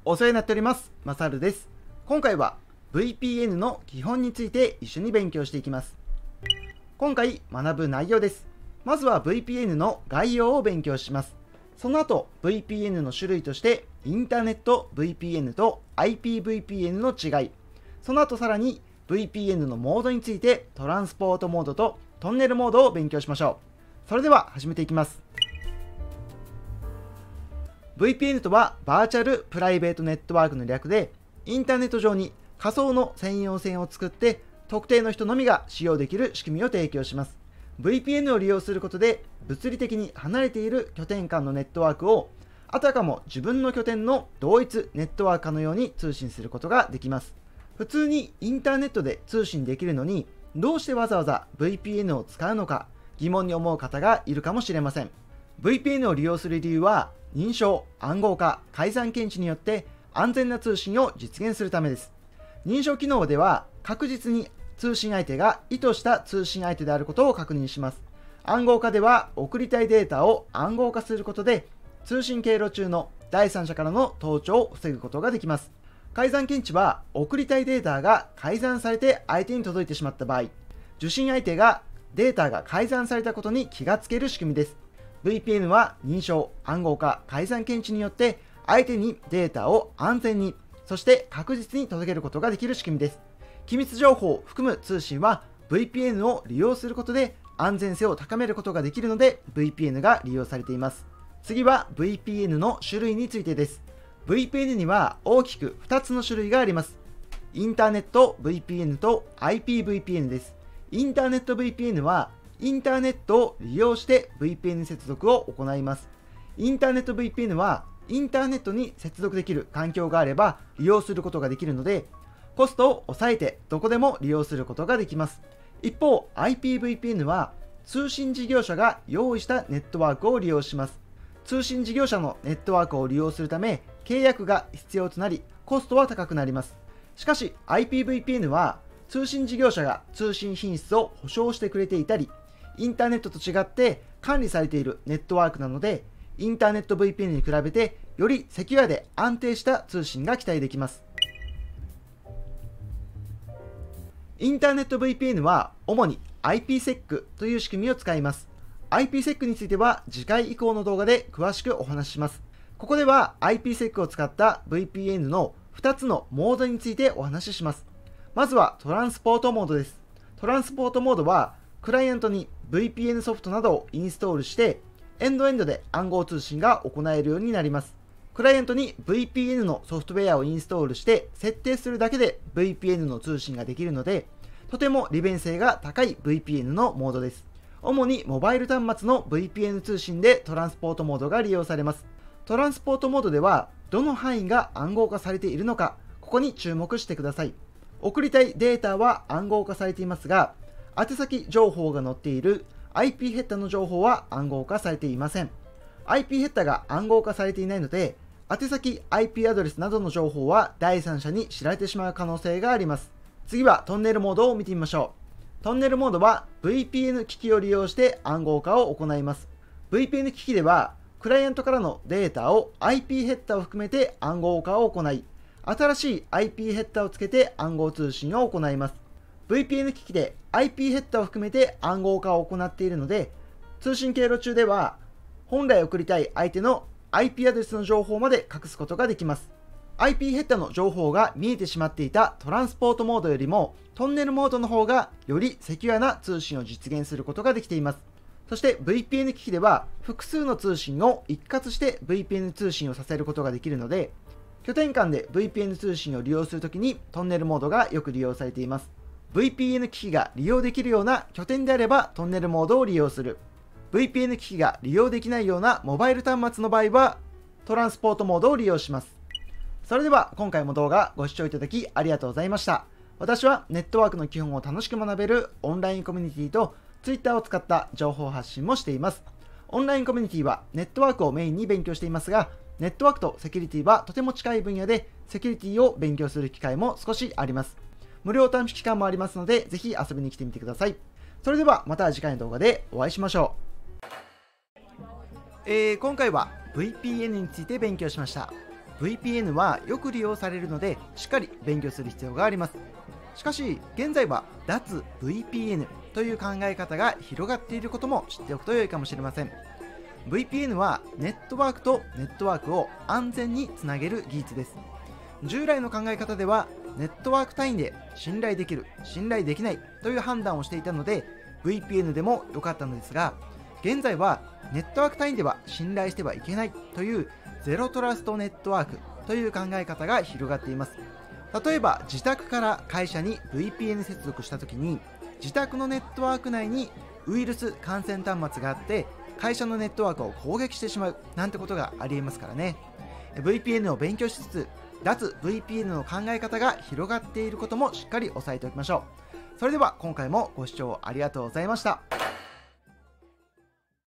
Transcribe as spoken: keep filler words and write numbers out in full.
お世話になっております。マサルです。今回は ブイピーエヌ の基本について一緒に勉強していきます。今回学ぶ内容です。まずは ブイピーエヌ の概要を勉強します。その後 ブイピーエヌ の種類としてインターネット ブイピーエヌ と アイピーブイピーエヌ の違い、その後さらに ブイピーエヌ のモードについてトランスポートモードとトンネルモードを勉強しましょう。それでは始めていきます。ブイピーエヌ とはバーチャルプライベートネットワークの略で、インターネット上に仮想の専用線を作って特定の人のみが使用できる仕組みを提供します。ブイピーエヌ を利用することで物理的に離れている拠点間のネットワークをあたかも自分の拠点の同一ネットワークかのように通信することができます。普通にインターネットで通信できるのにどうしてわざわざ ブイピーエヌ を使うのか疑問に思う方がいるかもしれません。ブイピーエヌ を利用する理由は認証、暗号化、改ざん検知によって安全な通信を実現するためです。認証機能では確実に通信相手が意図した通信相手であることを確認します。暗号化では送りたいデータを暗号化することで通信経路中の第三者からの盗聴を防ぐことができます。改ざん検知は送りたいデータが改ざんされて相手に届いてしまった場合、受信相手がデータが改ざんされたことに気がつける仕組みです。ブイピーエヌ は認証、暗号化、改ざん検知によって相手にデータを安全に、そして確実に届けることができる仕組みです。機密情報を含む通信は ブイピーエヌ を利用することで安全性を高めることができるので ブイピーエヌ が利用されています。次は ブイピーエヌ の種類についてです。ブイピーエヌ には大きくふたつの種類があります。インターネット ブイピーエヌ と アイピーブイピーエヌ です。インターネット ブイピーエヌ はインターネットを利用して ブイピーエヌ 接続を行います。インターネット ブイピーエヌ はインターネットに接続できる環境があれば利用することができるので、コストを抑えてどこでも利用することができます。一方 アイピーブイピーエヌ は通信事業者が用意したネットワークを利用します。通信事業者のネットワークを利用するため契約が必要となりコストは高くなります。しかし アイピーブイピーエヌ は通信事業者が通信品質を保証してくれていたり、インターネットと違って管理されているネットワークなので、インターネット ブイピーエヌ に比べてよりセキュアで安定した通信が期待できます。インターネット ブイピーエヌ は主に アイピーセック という仕組みを使います。アイピーセック については次回以降の動画で詳しくお話しします。ここでは アイピーセック を使った ブイピーエヌ のふたつのモードについてお話しします。まずはトランスポートモードです。トランスポートモードはクライアントに ブイピーエヌ ソフトなどをインストールしてエンドエンドで暗号通信が行えるようになります。クライアントに ブイピーエヌ のソフトウェアをインストールして設定するだけで ブイピーエヌ の通信ができるので、とても利便性が高い ブイピーエヌ のモードです。主にモバイル端末の ブイピーエヌ 通信でトランスポートモードが利用されます。トランスポートモードではどの範囲が暗号化されているのか、ここに注目してください。送りたいデータは暗号化されていますが、宛先情報が載っている アイピー ヘッダの情報は暗号化されていません。アイピー ヘッダが暗号化されていないので、宛先 アイピー アドレスなどの情報は第三者に知られてしまう可能性があります。次はトンネルモードを見てみましょう。トンネルモードは ブイピーエヌ 機器を利用して暗号化を行います。ブイピーエヌ 機器ではクライアントからのデータを アイピー ヘッダを含めて暗号化を行い、新しい アイピー ヘッダをつけて暗号通信を行います。ブイピーエヌ 機器で アイピー ヘッダを含めて暗号化を行っているので、通信経路中では本来送りたい相手の アイピー アドレスの情報まで隠すことができます。アイピー ヘッダの情報が見えてしまっていたトランスポートモードよりもトンネルモードの方がよりセキュアな通信を実現することができています。そして ブイピーエヌ 機器では複数の通信を一括して ブイピーエヌ 通信をさせることができるので、拠点間で ブイピーエヌ 通信を利用するときにトンネルモードがよく利用されています。ブイピーエヌ 機器が利用できるような拠点であればトンネルモードを利用する。ブイピーエヌ 機器が利用できないようなモバイル端末の場合はトランスポートモードを利用します。それでは今回も動画ご視聴いただきありがとうございました。私はネットワークの基本を楽しく学べるオンラインコミュニティと Twitter を使った情報発信もしています。オンラインコミュニティはネットワークをメインに勉強していますが、ネットワークとセキュリティはとても近い分野でセキュリティを勉強する機会も少しあります。無料短期期間もありますので、ぜひ遊びに来てみてください。それではまた次回の動画でお会いしましょう。えー、今回は ブイピーエヌ について勉強しました。 ブイピーエヌ はよく利用されるので、しっかり勉強する必要があります。しかし、現在は脱 ブイピーエヌ という考え方が広がっていることも知っておくと良いかもしれません。ブイピーエヌ はネットワークとネットワークを安全につなげる技術です。従来の考え方では、ネットワーク単位で信頼できる、信頼できないという判断をしていたので、ブイピーエヌ でも良かったのですが、現在はネットワーク単位では信頼してはいけないというゼロトラストネットワークという考え方が広がっています。例えば自宅から会社に ブイピーエヌ 接続したときに、自宅のネットワーク内にウイルス感染端末があって会社のネットワークを攻撃してしまうなんてことがありえますからね。 ブイピーエヌ を勉強しつつ、脱 ブイピーエヌ の考え方が広がっていることもしっかり押さえておきましょう。それでは今回もご視聴ありがとうございました。